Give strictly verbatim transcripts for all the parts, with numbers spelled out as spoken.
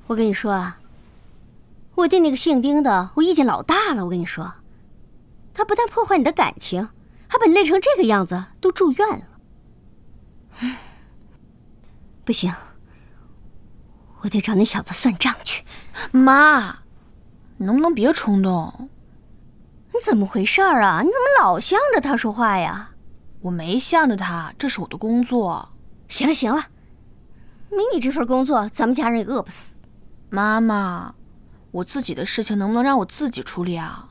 我跟你说啊，我对那个姓丁的，我意见老大了。我跟你说，他不但破坏你的感情，还把你累成这个样子，都住院了。不行，我得找那小子算账去。 妈，你能不能别冲动？ 你怎么回事啊？你怎么老向着他说话呀？ 我没向着他，这是我的工作。 行了行了，没你这份工作，咱们家人也饿不死。 妈妈，我自己的事情能不能让我自己处理啊？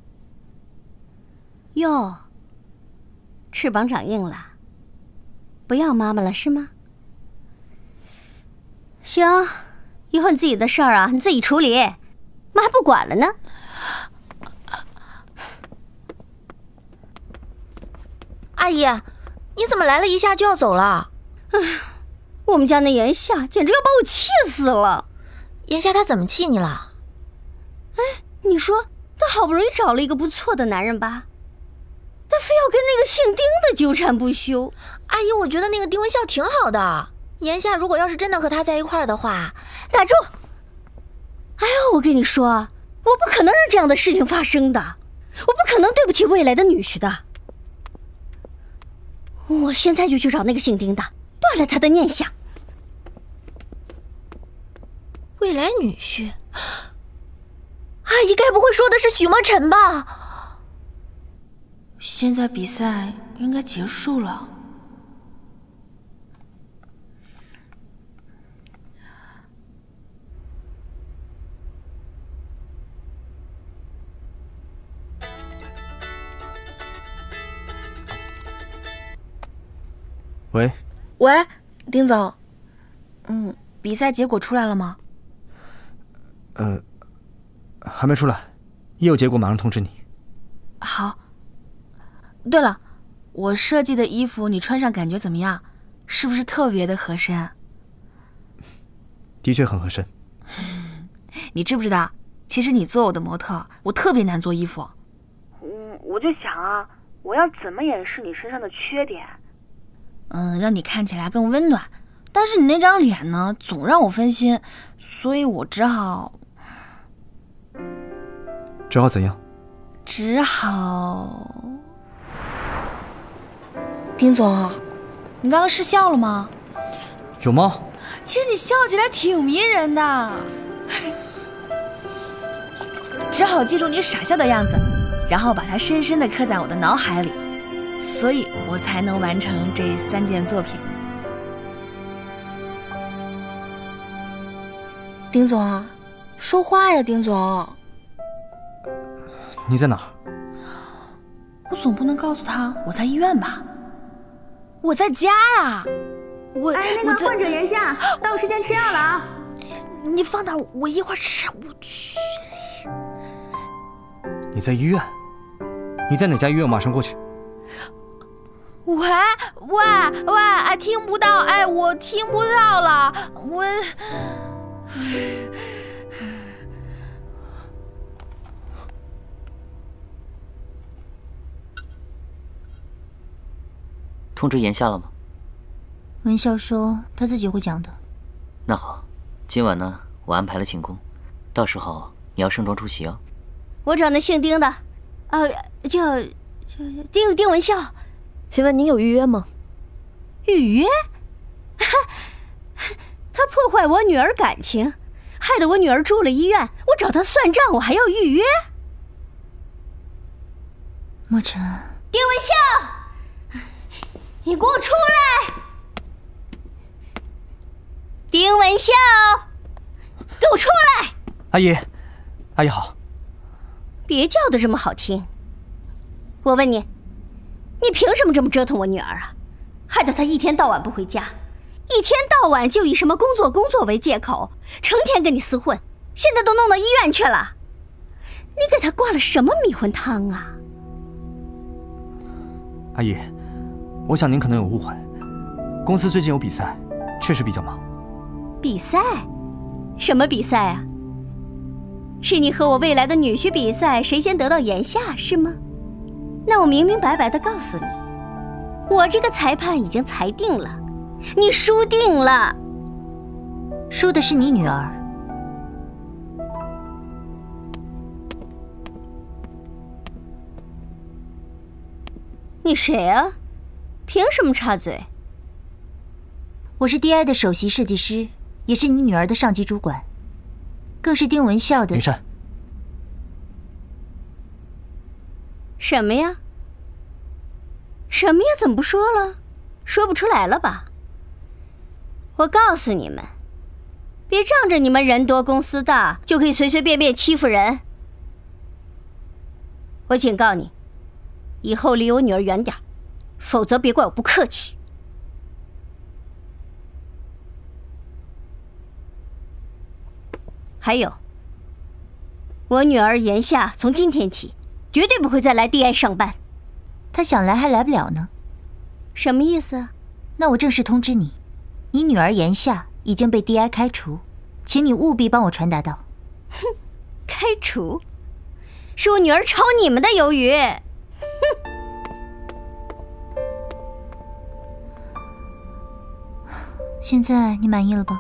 哟，翅膀长硬了，不要妈妈了是吗？行，以后你自己的事儿啊，你自己处理，妈还不管了呢。 阿姨，你怎么来了一下就要走了？ 唉，我们家那炎夏简直要把我气死了。 炎夏他怎么气你了？ 哎，你说他好不容易找了一个不错的男人吧，他非要跟那个姓丁的纠缠不休。 阿姨，我觉得那个丁文笑挺好的。炎夏如果要是真的和他在一块儿的话， 打住！哎呦，我跟你说，我不可能让这样的事情发生的，我不可能对不起未来的女婿的。我现在就去找那个姓丁的，断了他的念想。 未来女婿，阿姨该不会说的是许墨尘吧？ 现在比赛应该结束了。 喂， 喂，丁总，嗯，比赛结果出来了吗？ 呃，还没出来，一有结果马上通知你。 好。对了，我设计的衣服你穿上感觉怎么样？是不是特别的合身？ 的确很合身。 你知不知道，其实你做我的模特，我特别难做衣服。嗯，我就想啊，我要怎么掩饰你身上的缺点？嗯，让你看起来更温暖，但是你那张脸呢，总让我分心，所以我只好， 只好怎样？ 只好，丁总，你刚刚失笑了吗？ 有吗？ 其实你笑起来挺迷人的，只好记住你傻笑的样子，然后把它深深地刻在我的脑海里。所以我才能完成这三件作品。丁总，说话呀，丁总。 你在哪儿？ 我总不能告诉他我在医院吧？我在家啊！我哎，那个患者炎夏，到时间吃药了啊！ 你放那，我一会儿吃。我去。 你在医院？你在哪家医院？我马上过去。 喂喂喂！哎，听不到！哎，我听不到了，我。 通知炎夏了吗？ 文笑说他自己会讲的。 那好，今晚呢，我安排了庆功，到时候你要盛装出席哦。 我找那姓丁的，呃，叫叫丁丁文笑。 请问您有预约吗？ 预约？他破坏我女儿感情，害得我女儿住了医院，我找他算账，我还要预约？ 墨尘， 丁文笑，你给我出来！丁文笑，给我出来！ 阿姨，阿姨好。 别叫得这么好听。我问你，你凭什么这么折腾我女儿啊？害得她一天到晚不回家，一天到晚就以什么工作工作为借口，成天跟你厮混，现在都弄到医院去了。你给她灌了什么迷魂汤啊？ 阿姨，我想您可能有误会，公司最近有比赛，确实比较忙。 比赛？什么比赛啊？是你和我未来的女婿比赛，谁先得到炎夏是吗？那我明明白白的告诉你，我这个裁判已经裁定了，你输定了。 输的是你女儿， 你谁啊？凭什么插嘴？ 我是 D I 的首席设计师，也是你女儿的上级主管，更是丁文笑的。 林珊， 什么呀？什么呀？怎么不说了？说不出来了吧？我告诉你们，别仗着你们人多公司大就可以随随便便欺负人。我警告你，以后离我女儿远点，否则别怪我不客气。还有，我女儿言夏从今天起绝对不会再来 D I 上班。 她想来还来不了呢。 什么意思？ 那我正式通知你，你女儿言夏已经被 D I 开除，请你务必帮我传达到。 哼，开除？是我女儿炒你们的鱿鱼。哼。 现在你满意了吧？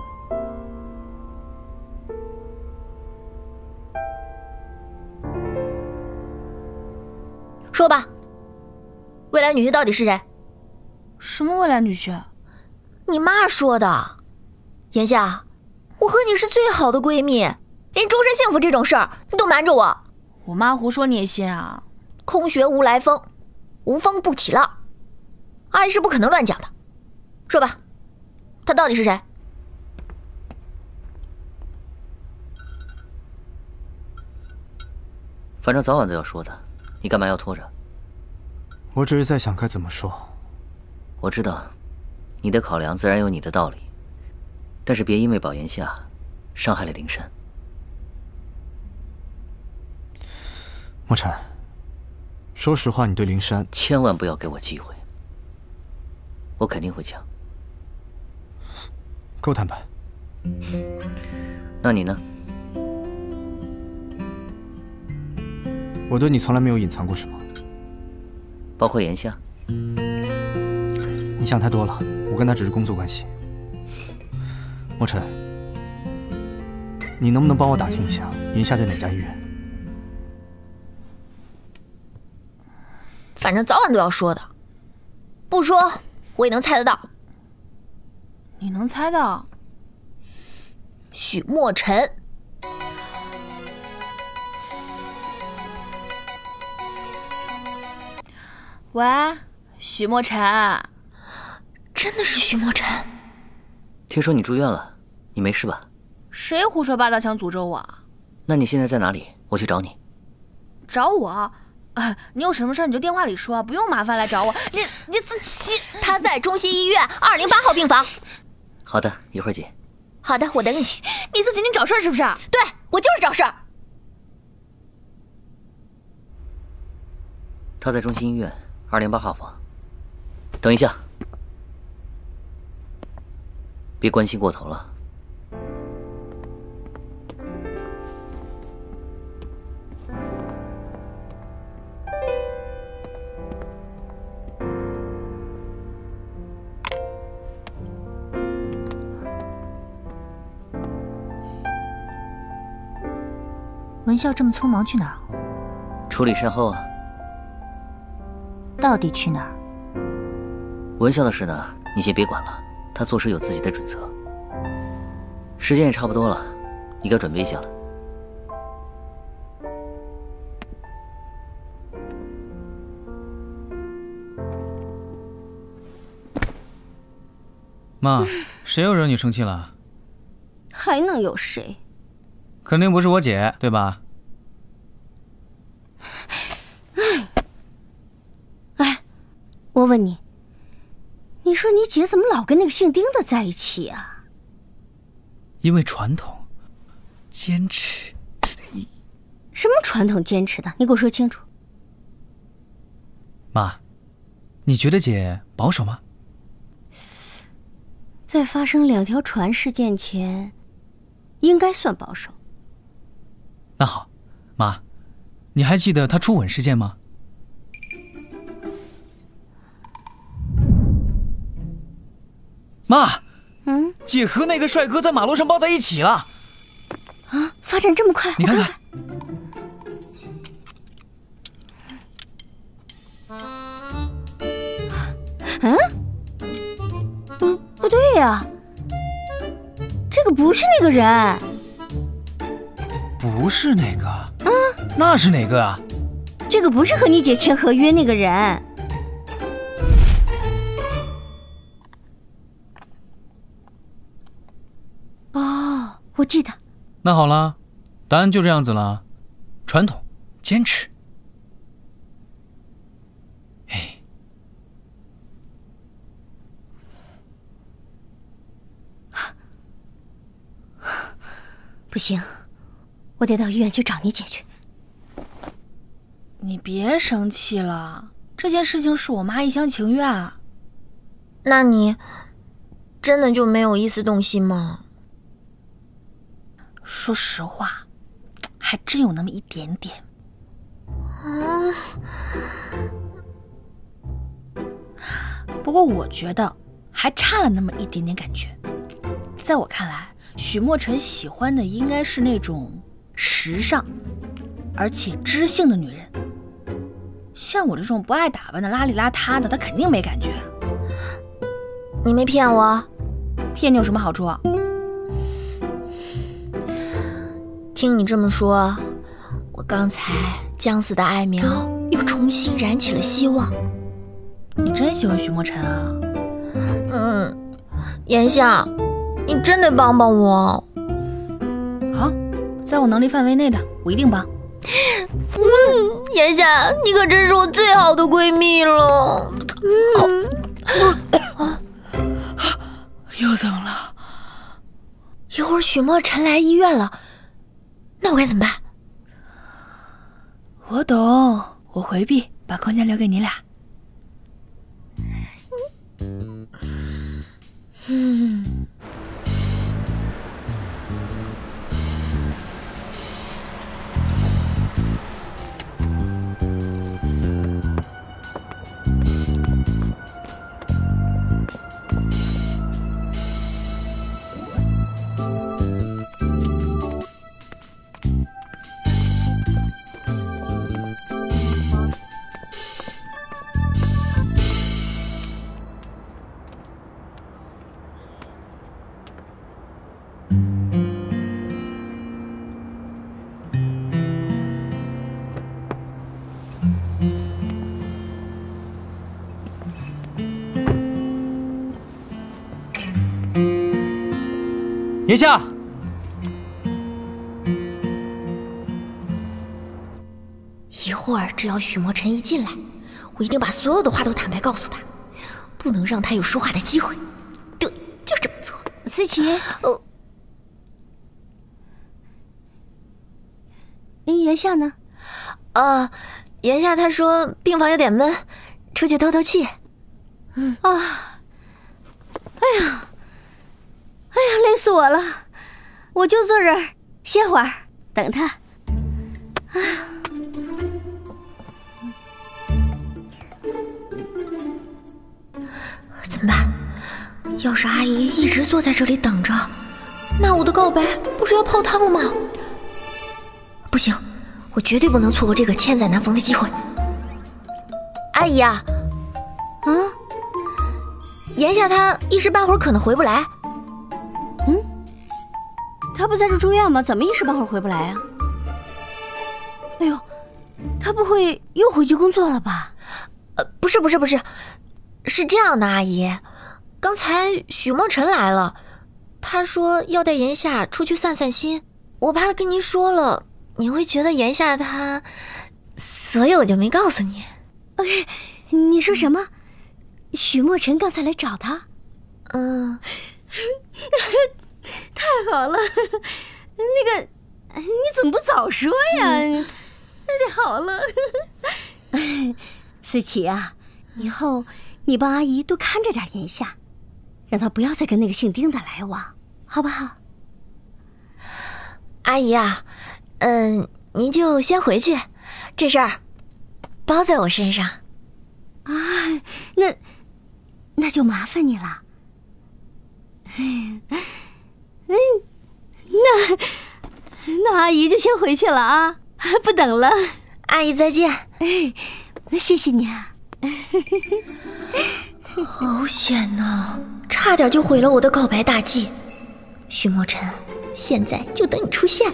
说吧，未来女婿到底是谁？ 什么未来女婿？ 你妈说的。言夏，我和你是最好的闺蜜，连终身幸福这种事儿你都瞒着我。 我妈胡说你也信啊？ 空穴无来风，无风不起浪，阿姨是不可能乱讲的。说吧，他到底是谁？ 反正早晚都要说的，你干嘛要拖着？ 我只是在想该怎么说。 我知道，你的考量自然有你的道理，但是别因为保言夏，伤害了灵珊。 莫尘，说实话，你对灵珊千万不要给我机会，我肯定会讲。 够坦白。 那你呢？ 我对你从来没有隐藏过什么， 包括言夏。 你想太多了，我跟他只是工作关系。莫尘，你能不能帮我打听一下言夏在哪家医院？ 反正早晚都要说的，不说我也能猜得到。 你能猜到？ 许墨尘。 喂，许墨尘。 真的是许墨尘。 听说你住院了，你没事吧？ 谁胡说八道想诅咒我？ 那你现在在哪里？我去找你。 找我？啊，你有什么事你就电话里说，不用麻烦来找我。你你自己。 他在中心医院二零八号病房。 好的，一会儿见。 好的，我等你。 你自己你找事儿是不是？ 对，我就是找事儿。 他在中心医院二零八号房。等一下，别关心过头了。 文笑这么匆忙去哪儿？ 处理善后啊。 到底去哪儿？ 文笑的事呢，你先别管了，他做事有自己的准则。时间也差不多了，你该准备一下了。 妈，谁又惹你生气了？ 还能有谁？ 肯定不是我姐，对吧？ 哎，我问你，你说你姐怎么老跟那个姓丁的在一起啊？ 因为传统，坚持。 什么传统坚持的？你给我说清楚。 妈，你觉得姐保守吗？ 在发生两条船事件前，应该算保守。 那好，妈，你还记得她初吻事件吗？妈， 嗯， 姐和那个帅哥在马路上抱在一起了。 啊，发展这么快， 你看看。 嗯，不不对呀，这个不是那个人。 不是那个？ 嗯， 那是哪个啊？ 这个不是和你姐签合约那个人。哦，我记得。 那好了，答案就这样子了。传统，坚持。哎， 不行，我得到医院去找你姐去。 你别生气了，这件事情是我妈一厢情愿啊。 那你真的就没有一丝动心吗？ 说实话，还真有那么一点点。 嗯， 不过我觉得还差了那么一点点感觉。在我看来，许墨尘喜欢的应该是那种时尚而且知性的女人。像我这种不爱打扮的邋里邋遢的，他肯定没感觉。 你没骗我？ 骗你有什么好处？ 听你这么说，我刚才将死的爱苗又重新燃起了希望。 你真喜欢许墨尘啊？ 嗯，言夏，你真得帮帮我。 好，在我能力范围内的，我一定帮。 嗯，言夏，你可真是我最好的闺蜜了。 嗯，又怎么了？ 一会儿许墨尘来医院了，那我该怎么办？ 我懂，我回避，把空间留给你俩。 嗯。 言夏， 一会儿只要许墨尘一进来，我一定把所有的话都坦白告诉他，不能让他有说话的机会。对，就这么做。 思琪， 哦， 言夏呢？ 呃，言夏他说病房有点闷，出去透透气。 嗯啊，哎呀，哎呀，累死我了！我就坐这儿歇会儿，等他。啊， 怎么办？要是阿姨一直坐在这里等着，那我的告白不是要泡汤了吗？不行，我绝对不能错过这个千载难逢的机会。阿姨啊， 啊， 言夏他一时半会儿可能回不来。 嗯，他不在这住院吗？怎么一时半会儿回不来啊？哎呦，他不会又回去工作了吧？ 呃，不是不是不是，是这样的，阿姨，刚才许墨尘来了，他说要带言夏出去散散心，我怕他跟您说了，你会觉得言夏他，所以我就没告诉你。 OK， 你说什么？许墨尘刚才来找他？ 嗯， 太好了，那个你怎么不早说呀？嗯、太好了，思琪啊，以后你帮阿姨多看着点言夏，让她不要再跟那个姓丁的来往，好不好？ 阿姨啊，嗯，您就先回去，这事儿包在我身上。 啊，那那就麻烦你了。嗯，那那阿姨就先回去了啊，不等了。 阿姨再见。 哎，那谢谢你啊。 好险呐，差点就毁了我的告白大计。许墨尘，现在就等你出现。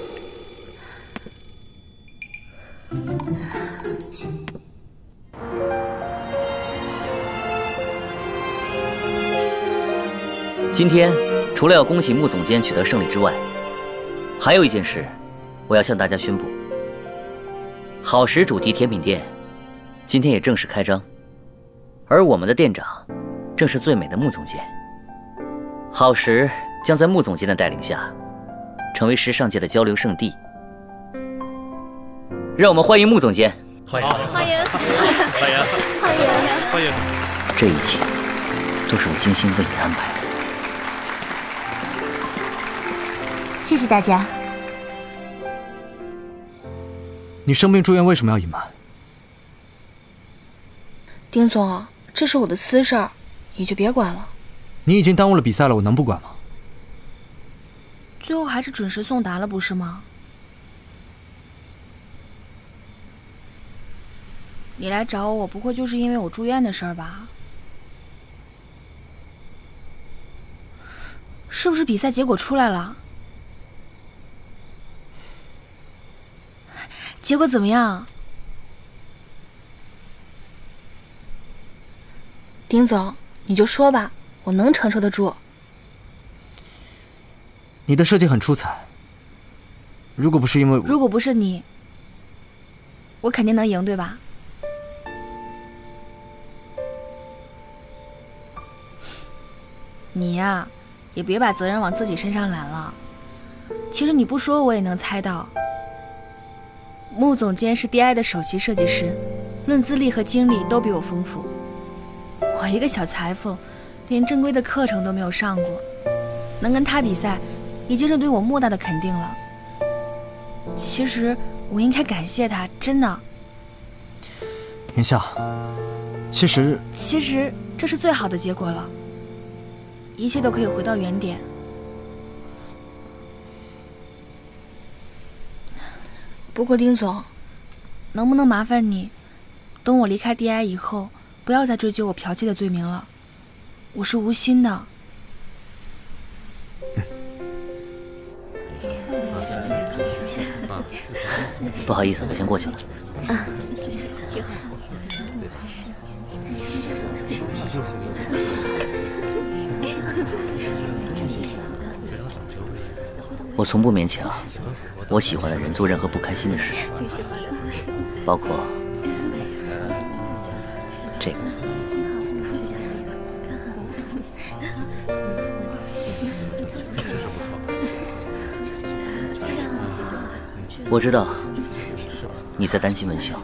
今天除了要恭喜穆总监取得胜利之外，还有一件事，我要向大家宣布：好食主题甜品店今天也正式开张，而我们的店长正是最美的穆总监。好食将在穆总监的带领下，成为时尚界的交流圣地。让我们欢迎穆总监！ 欢迎欢迎欢迎欢迎欢迎！ 这一切都是我精心为你安排的。 谢谢大家。 你生病住院为什么要隐瞒？ 丁总，这是我的私事儿，你就别管了。 你已经耽误了比赛了，我能不管吗？ 最后还是准时送达了，不是吗？你来找我，不会就是因为我住院的事儿吧？是不是比赛结果出来了？结果怎么样？丁总，你就说吧，我能承受得住。 你的设计很出彩，如果不是因为我…… 如果不是你，我肯定能赢，对吧？你呀，也别把责任往自己身上揽了。其实你不说，我也能猜到。穆总监是 D I 的首席设计师，论资历和经历都比我丰富。我一个小裁缝，连正规的课程都没有上过，能跟他比赛，已经是对我莫大的肯定了。其实我应该感谢他，真的。 言夏，其实…… 其实这是最好的结果了，一切都可以回到原点。不过丁总，能不能麻烦你，等我离开 D I 以后，不要再追究我剽窃的罪名了，我是无心的。 不好意思，我先过去了。 啊，挺好。 我从不勉强我喜欢的人做任何不开心的事，包括这个。我知道你在担心文晓，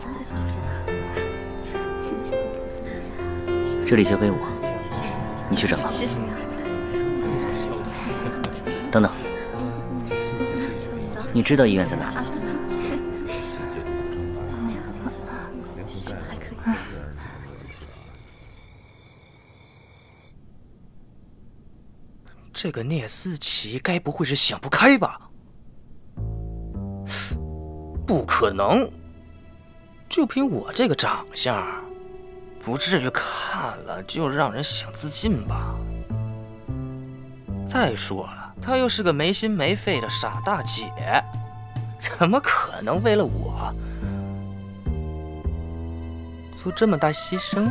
这里交给我，你去找他。等等，你知道医院在哪儿吗？ 这个聂思琪该不会是想不开吧？不可能，就凭我这个长相，不至于看了就让人想自尽吧。再说了，她又是个没心没肺的傻大姐，怎么可能为了我做这么大牺牲？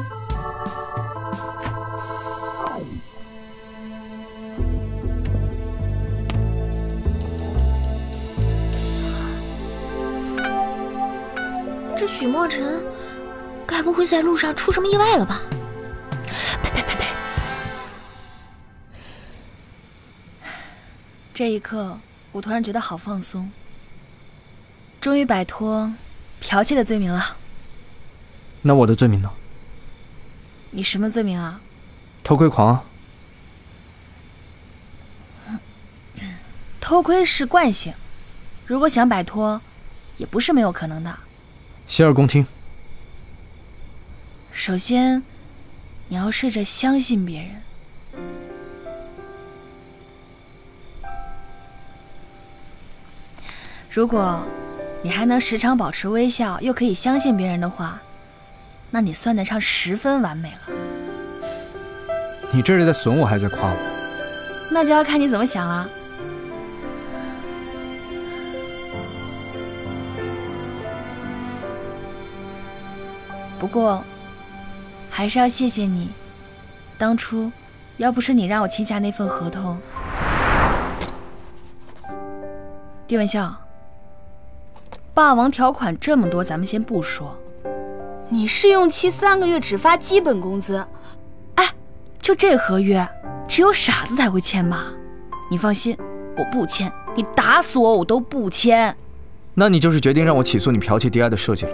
这许墨尘该不会在路上出什么意外了吧？呸呸呸呸！ 这一刻，我突然觉得好放松，终于摆脱剽窃的罪名了。 那我的罪名呢？ 你什么罪名啊？ 偷窥狂啊！ 偷窥是惯性，如果想摆脱，也不是没有可能的。 洗耳恭听。 首先，你要试着相信别人。如果你还能时常保持微笑，又可以相信别人的话，那你算得上十分完美了。 你这是在损我，还是在夸我？ 那就要看你怎么想了。不过，还是要谢谢你，当初要不是你让我签下那份合同。丁文笑，霸王条款这么多，咱们先不说，你试用期三个月只发基本工资，哎，就这合约，只有傻子才会签吧？你放心，我不签，你打死我我都不签。 那你就是决定让我起诉你剽窃 D I 的设计了。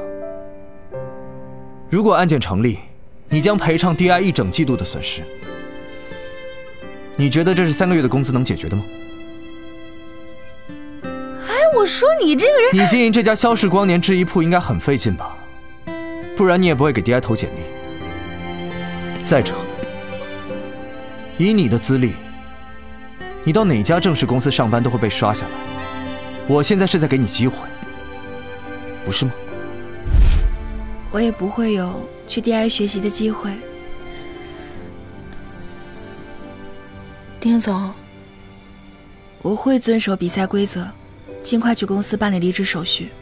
如果案件成立，你将赔偿 D I 一整季度的损失。你觉得这是三个月的工资能解决的吗？ 哎，我说你这个人， 你经营这家肖氏光年制衣铺应该很费劲吧？不然你也不会给 D I 投简历。再者，以你的资历，你到哪家正式公司上班都会被刷下来。我现在是在给你机会，不是吗？ 我也不会有去 D I 学习的机会。丁总，我会遵守比赛规则，尽快去公司办理离职手续。